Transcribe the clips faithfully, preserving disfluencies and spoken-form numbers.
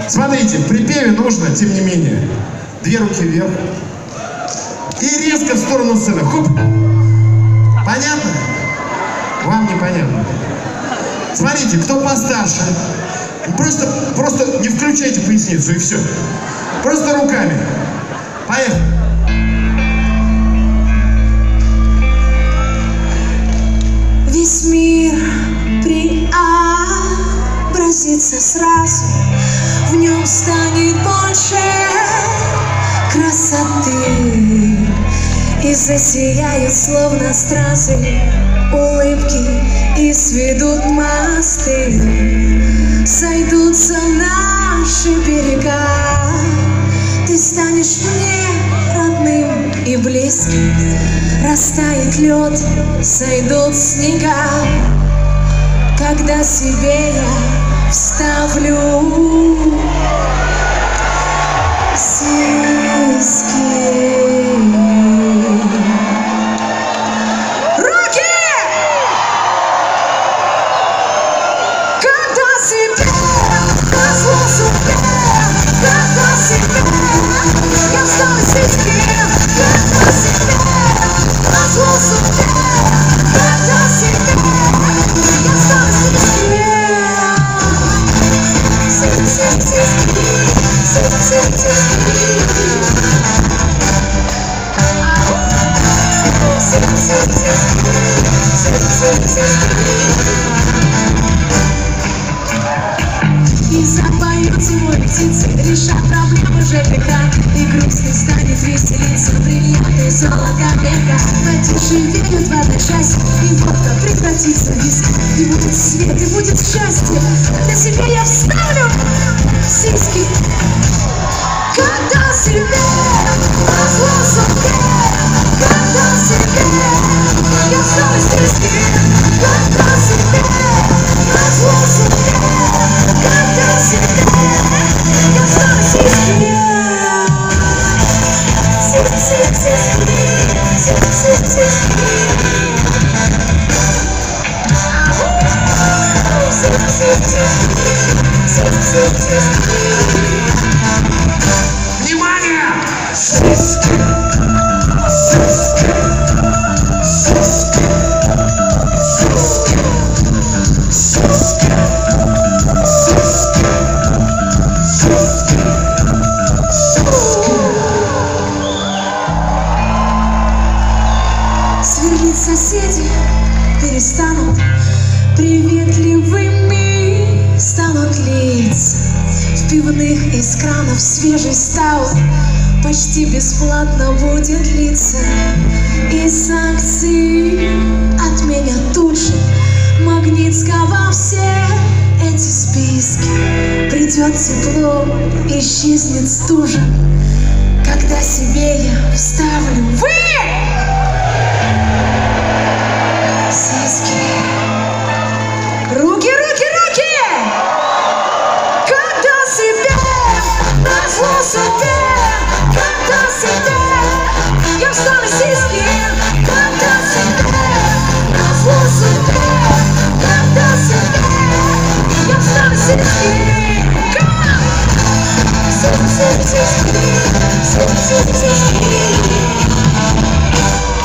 Смотрите, в припеве нужно, тем не менее, две руки вверх и резко в сторону сцены. Хоп! Понятно? Вам непонятно. Смотрите, кто постарше, просто, просто не включайте поясницу и все. Просто руками. Поехали. Весь мир преобразится сразу, в нем станет больше красоты, и засияют словно стразы улыбки, и сведут мосты, сойдутся наши берега. Ты станешь мне родным и близким, растает лед, сойдут снега, когда себе я вставлю сиськи. Руки! Когда себе позволю, когда себе я вставлю сиськи, когда себе позволю, когда себе я вставлю сиськи. И запоют зимой птицы, решат проблемы ЖКХ, и грустный станет веселиться бриллианты золота века. Потише верят в одночасье, и водка прекратится виски, и будет свет, и будет счастье. Для себя я вставлю сиськи. Когда себе позволю, когда себе я вставлю сиськи. Когда себе позволю, когда себе я вставлю сиськи. Внимание! Сверлить соседи перестанут, приветливыми станут лица. В пивных из кранов свежий стаут почти бесплатно будет литься. И санкции отменят тут же Магнитского все эти списки. Придет тепло, исчезнет стужа, когда себе я вставлю вы сиськи. Руки, руки, руки! Когда себе позволю, когда себе я вставлю сиськи. Когда себе позволю, когда себе я вставлю сиськи. Сиськи, сиськи, сиськи, сиськи.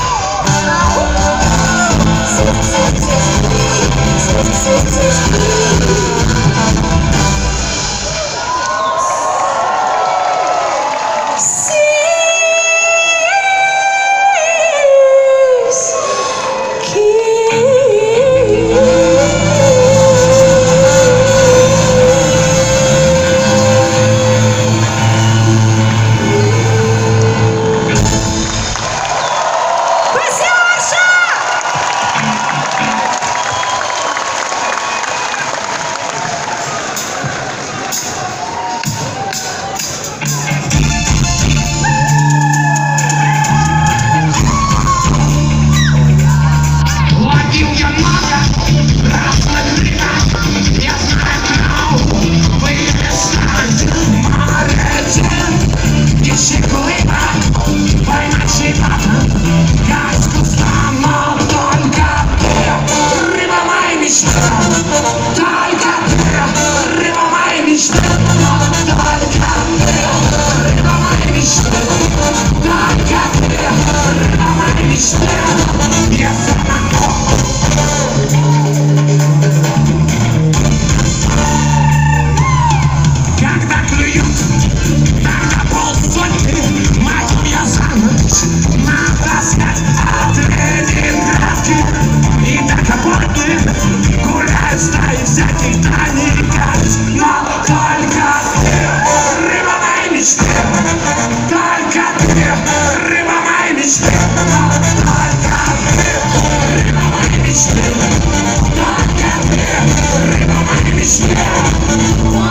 мечты. Только ты, рыба моей мечты. Только ты, рыба моей мечты. Только ты, рыба моей мечты.